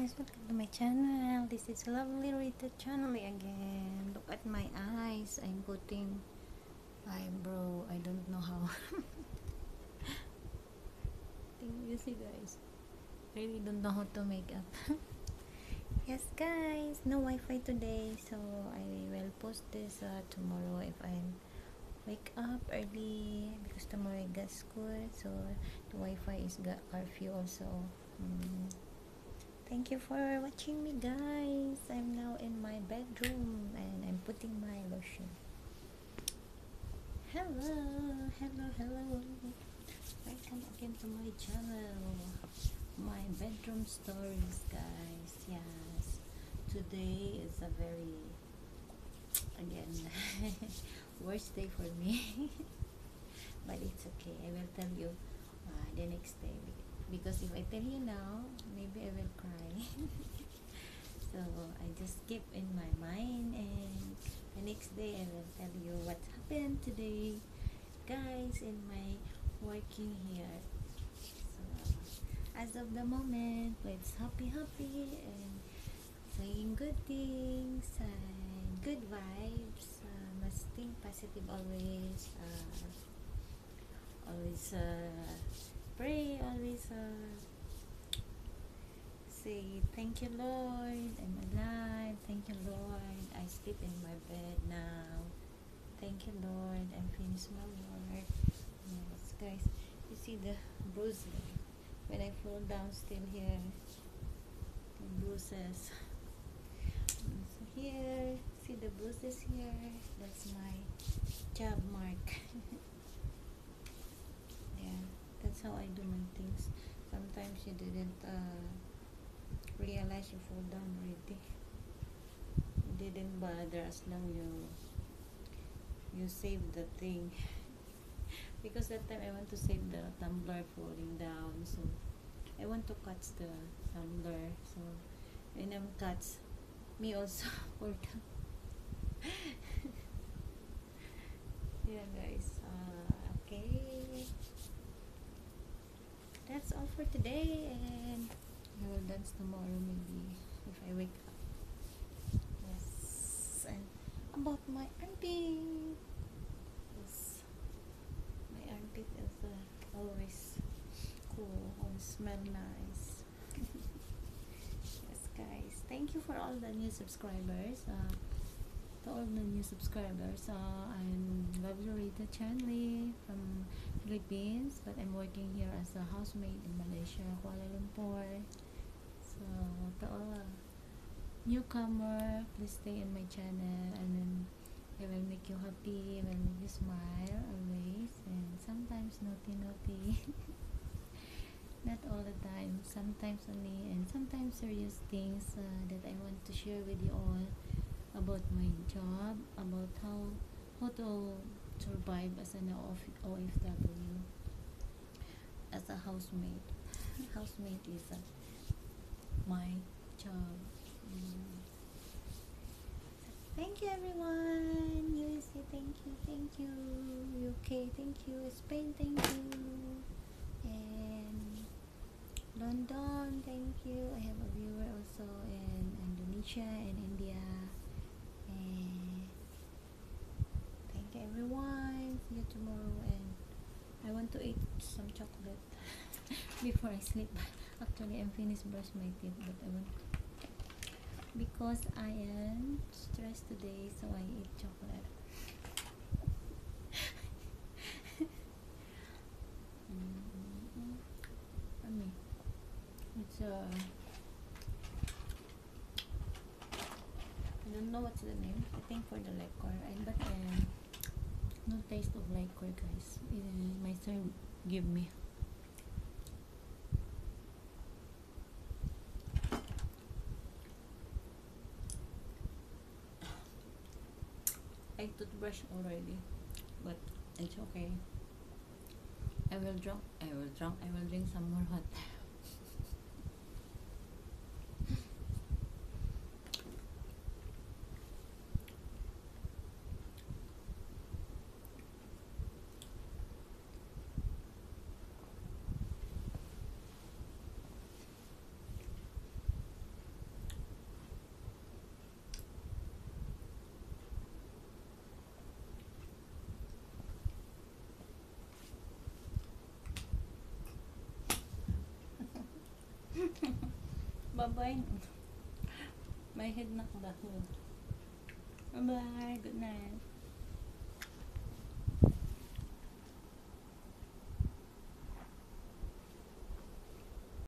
guys, welcome to my channel. This is Lovely Rita channel again. Look at my eyes. I'm putting eyebrow. I don't know how. You see guys, I really don't know how to make up. Yes guys, no Wi-Fi today, so I will post this tomorrow if I wake up early, because tomorrow I got school, so the Wi-Fi is got curfew also. Thank you for watching me guys. I'm now in my bedroom and I'm putting my lotion. Hello, hello, hello. Welcome again to my channel. My bedroom stories guys. Yes. Today is a very, again, worst day for me. But it's okay. I will tell you the next day. Because if I tell you now, maybe I will cry. So I just keep in my mind, and the next day I will tell you what happened today guys in my working here. So as of the moment, let's happy and saying good things and good vibes. Must think positive always. Always pray, always say thank you Lord, I'm alive, thank you Lord, I sleep in my bed now, thank you Lord, I'm finished my work. Yes guys, you see the bruise when I fall down, still here the bruises. So here, see the bruises here, that's my job mark. Yeah, that's how I do my things. Sometimes you didn't realize you fall down already. You didn't bother as long you save the thing. Because that time I want to save the tumbler falling down, so I want to catch the tumbler. So when I'm catch, me also fall down. Yeah guys, okay, that's all for today, and I will dance tomorrow maybe if I wake up. Yes, and about my armpit. Yes, my armpit is always cool, always smell nice. Yes guys, thank you for all the new subscribers. To all the new subscribers, I'm Lovely Rita Chanley from Philippines, but I'm working here as a housemaid in Malaysia, Kuala Lumpur. So to all newcomer, please stay in my channel, and then I will make you happy, I will make you smile always, and sometimes naughty not all the time, sometimes only, and sometimes serious things that I want to share with you all about my job, about how to survive as an OFW, as a housemaid. Housemaid is my job. Thank you everyone. USA, thank you. UK, thank you. Spain, thank you. And London, thank you. I have a viewer also in Indonesia and India. And thank you everyone. See you tomorrow, and I want to eat some chocolate before I sleep. Actually, I'm finished brush my teeth, but I want, because I am stressed today, so I eat chocolate. It's I don't know what's the name. I think for the liquor, but no taste of liquor, guys. My son give me. I toothbrush already, but it's okay. I will drink some more hot. Bye-bye. My head knocked the hood. Bye-bye. Good night.